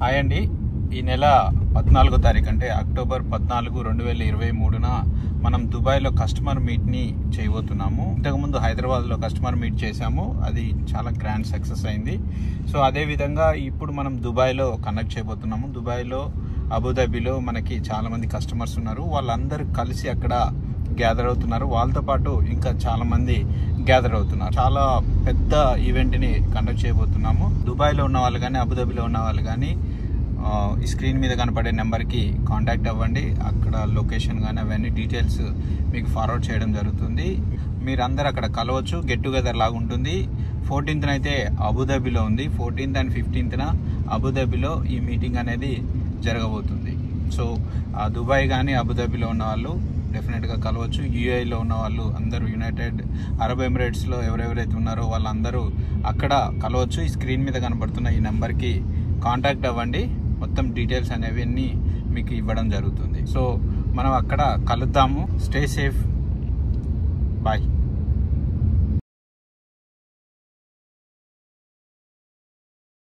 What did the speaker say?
Hi అండి. ఈ నెల 14వ తారీఖు అంటే అక్టోబర్ 14, 2023న మనం దుబాయ్లో కస్టమర్ మీట్ని చేయబోతున్నాము. ఇంతకుముందు హైదరాబాద్లో కస్టమర్ మీట్ చేశాము, అది చాలా గ్రాండ్ సక్సెస్ అయింది. సో అదేవిధంగా ఇప్పుడు మనం దుబాయ్లో కండక్ట్ చేయబోతున్నాము. దుబాయ్లో అబుదాబిలో మనకి చాలామంది కస్టమర్స్ ఉన్నారు, వాళ్ళందరూ కలిసి అక్కడ గ్యాదర్ అవుతున్నారు. వాళ్ళతో పాటు ఇంకా చాలామంది గ్యాదర్ అవుతున్నారు. చాలా పెద్ద ఈవెంట్ని కండక్ట్ చేయబోతున్నాము. దుబాయ్లో ఉన్న వాళ్ళు కానీ అబుదాబిలో ఉన్న వాళ్ళు కానీ ఈ స్క్రీన్ మీద కనపడే నెంబర్కి కాంటాక్ట్ అవ్వండి. అక్కడ లొకేషన్ కానీ అవన్నీ డీటెయిల్స్ మీకు ఫార్వర్డ్ చేయడం జరుగుతుంది. మీరందరూ అక్కడ కలవచ్చు, గెట్ టుగెదర్ లాగా ఉంటుంది. 14th అయితే అబుదాబిలో ఉంది, 14th and 15th అబుదాబిలో ఈ మీటింగ్ అనేది జరగబోతుంది. సో దుబాయ్ కానీ అబుదాబిలో ఉన్న వాళ్ళు డెఫినెట్గా కలవచ్చు. యూఏఈలో ఉన్న వాళ్ళు అందరూ, యునైటెడ్ అరబ్ ఎమిరేట్స్లో ఎవరెవరైతే ఉన్నారో వాళ్ళందరూ అక్కడ కలవచ్చు. ఈ స్క్రీన్ మీద కనబడుతున్న ఈ నెంబర్కి కాంటాక్ట్ అవ్వండి. మొత్తం డీటెయిల్స్ అనేవి మీకు ఇవ్వడం జరుగుతుంది. సో మనం అక్కడ కలుద్దాము. Stay safe, bye.